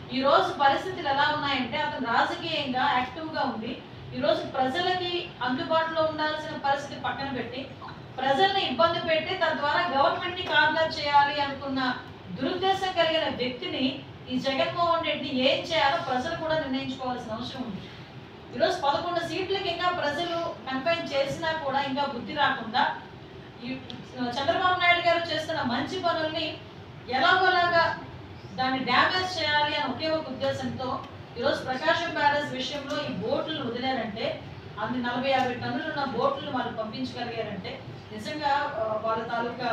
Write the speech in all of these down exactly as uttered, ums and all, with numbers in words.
ఈ రోజు పరిస్థితులు ఎలా ఉన్నాయంటే అతను రాజకీయంగా యాక్టివ్గా ఉండి ఈ రోజు ప్రజలకి అందుబాటులో ఉండాల్సిన పరిస్థితి పక్కన పెట్టి ప్రజల్ని ఇబ్బంది పెట్టి తద్వారా గవర్నమెంట్ ని కార్నర్ చేయాలి అనుకున్న దురుద్దేశం కలిగిన వ్యక్తిని ఈ జగన్మోహన్ రెడ్డి ఏం చేయాలో ప్రజలు కూడా నిర్ణయించుకోవాల్సిన అవసరం ఉంది. ఈరోజు పదకొండు సీట్లకి ఇంకా ప్రజలు కన్ఫైన్ చేసినా కూడా ఇంకా బుద్ధి రాకుండా ఈ చంద్రబాబు నాయుడు గారు చేస్తున్న మంచి పనుల్ని ఎలాగోలాగా దాన్ని డ్యామేజ్ చేయాలి అని ఒకే ఒక ఉద్దేశంతో ఈరోజు ప్రకాశం బ్యారేజ్ విషయంలో ఈ బోట్లను వదిలేరంటే అన్ని నలభై యాభై టన్నులు ఉన్న బోట్లను వాళ్ళు పంపించగలిగారంటే నిజంగా వాళ్ళ తాలూకా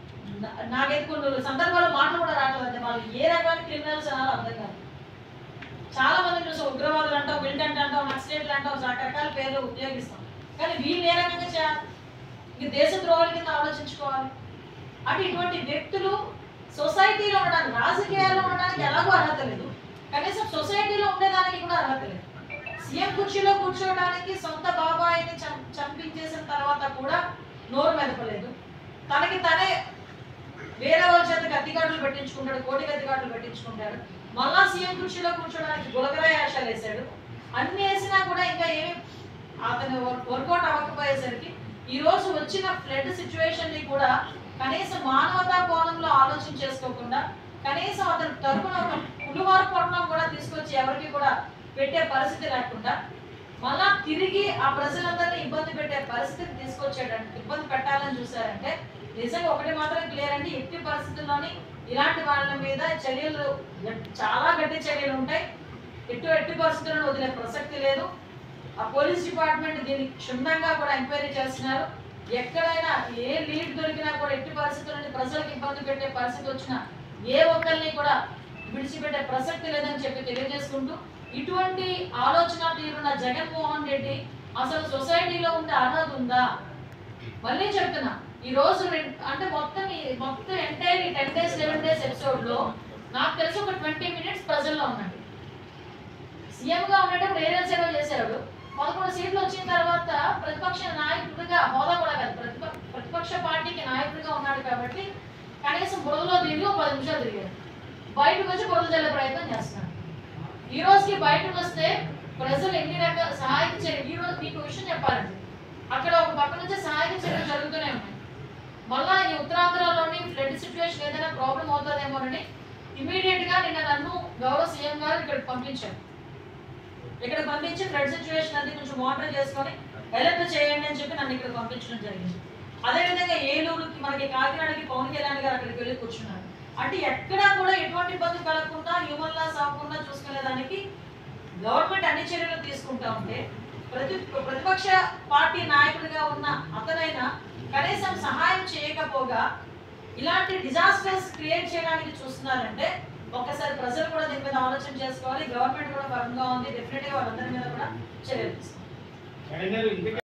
నాకైతే కొన్ని సందర్భాల్లో మాటలు కూడా రావట్లేదంటే వాళ్ళు ఏ రకమైన క్రిమినల్స్ అనాలో అర్థం కాదు. చాలా మంది చూసాం ఉగ్రవాదులు అంటాం, మిలిటెంట్ అంటాం, నక్సలైట్లు అంటాం, రకరకాల పేర్లు ఉపయోగిస్తాం. కానీ వీళ్ళు ఏ రకంగా చేయాలి? ఇంక దేశ ద్రోహాల కింద ఆలోచించుకోవాలి. అంటే ఇటువంటి వ్యక్తులు సొసైటీలో ఉండడానికి, రాజకీయాల్లో ఉండడానికి ఎలాగో అర్హత లేదు, కనీసం సొసైటీలో ఉండేదానికి కూడా అర్హత లేదు. సీఎం కుర్చీలో కూర్చోవడానికి సొంత బాబాయిని చంపించేసిన తర్వాత కూడా నోరు మెదపలేదు. తనకి తనే వేరే వాళ్ళ చేత కత్తిగాడులు పెట్టించుకుంటాడు, కోటి కత్తిగాడులు పెట్టించుకుంటాడు. మళ్ళా సీఎం కుర్చీలో కూర్చోడానికి గులకరాయి ఆశలు వేసాడు. అన్ని వేసినా కూడా ఇంకా ఏమి అతను వర్కౌట్ అవ్వకపోయేసరికి ఈ రోజు వచ్చిన ఫ్లడ్ సిచ్యువేషన్ ని కూడా కనీసం మానవతా కోణంలో ఆలోచన చేసుకోకుండా కనీసం అతను తరపున ఒక పులివారు పట్టణం కూడా తీసుకొచ్చి ఎవరికి కూడా పెట్టే పరిస్థితి లేకుండా మళ్ళా తిరిగి ఆ ప్రజలందరినీ ఇబ్బంది పెట్టే పరిస్థితిని తీసుకొచ్చేటంటే ఇబ్బంది పెట్టాలని చూసారంటే నిజంగా ఒకటి మాత్రం క్లియర్ అంటే ఎట్టి పరిస్థితుల్లోని ఇలాంటి వాళ్ళ మీద చర్యలు చాలా గట్టి చర్యలు ఉంటాయి. ఎటు ఎట్టి పరిస్థితులను వదిలే ప్రసక్తి లేదు. ఆ పోలీస్ డిపార్ట్మెంట్ దీన్ని క్షుణ్ణంగా కూడా ఎంక్వైరీ చేస్తున్నారు. ఎక్కడైనా ఏ లీడ్ దొరికినా కూడా ఎట్టి పరిస్థితులని ప్రజలకు ఇబ్బంది పెట్టే పరిస్థితి వచ్చినా ఏ ఒక్కరిని కూడా విడిచిపెట్టే ప్రసక్తి లేదని చెప్పి తెలియజేసుకుంటూ ఇటువంటి ఆలోచన తీరున్న జగన్మోహన్ రెడ్డి అసలు సొసైటీలో ఉండే అర్హత ఉందా? మళ్ళీ చెప్తున్నా, ఈ రోజు అంటే మొత్తం మొత్తం entire ten days eleven days episode లో నాకు తెలిసి ఒక ట్వంటీ మినిట్స్ ప్రజల్లో ఉన్నాడు. సీఎం గా ఉండేటప్పుడు ఏరియల్ సేవ చేశాడు. పదకొండు సీట్లు వచ్చిన తర్వాత ప్రతిపక్ష నాయకుడిగా హోదా కూడా కాదు, ప్రతిప ప్రతిపక్ష పార్టీకి నాయకుడిగా ఉన్నాడు కాబట్టి కనీసం బురదలో తిరిగి ఒక పది నిమిషాలు తిరిగాడు. బయటకు వచ్చి బురద జల్లే ప్రయత్నం చేస్తున్నాడు. ఈ రోజుకి బయటకు వస్తే ప్రజలు ఎన్ని రకాల సహాయక చర్యలు, ఈ రోజు మీకు విషయం చెప్పాలండి, అక్కడ ఒక పక్క నుంచి సహాయక చర్యలు జరుగుతూనే ఉన్నాయి. మళ్ళా ఈ ఉత్తరాంధ్రలోని ఫ్లడ్ సిచ్యువేషన్ ఏదైనా ప్రాబ్లం అవుతుందేమోనని ఇమీడియట్ గా నిన్న నన్ను గౌరవ సీఎం గారు ఇక్కడికి పంపించారు. ఇక్కడ పంపించి ఫ్లడ్ సిచ్యువేషన్ అది కొంచెం మానిటర్ చేసుకొని అలర్ట్ చేయండి అని చెప్పి నన్ను ఇక్కడ పంపించడం జరిగింది. అదేవిధంగా ఏలూరుకి మనకి కాకినాడకి పవన్ కళ్యాణ్ గారు అక్కడికి వెళ్ళి కూర్చున్నారు. అంటే ఎక్కడా కూడా ఎటువంటి ఇబ్బంది కలగకుండా హ్యూమన్ లాస్ అవ్వకుండా చూసుకునేదానికి గవర్నమెంట్ అన్ని చర్యలు తీసుకుంటా ఉంటే ప్రతి ప్రతిపక్ష పార్టీ నాయకుడిగా ఉన్న అతనైనా కనీసం సహాయం చేయకపోగా ఇలాంటి డిజాస్టర్స్ క్రియేట్ చేయడానికి చూస్తున్నారంటే ఒక్కసారి ప్రజలు కూడా దీని మీద ఆలోచన చేసుకోవాలి. గవర్నమెంట్ కూడా పరంగా ఉంది, డెఫినెట్ గా వాళ్ళందరి మీద కూడా చర్యలు తీసుకోవాలి.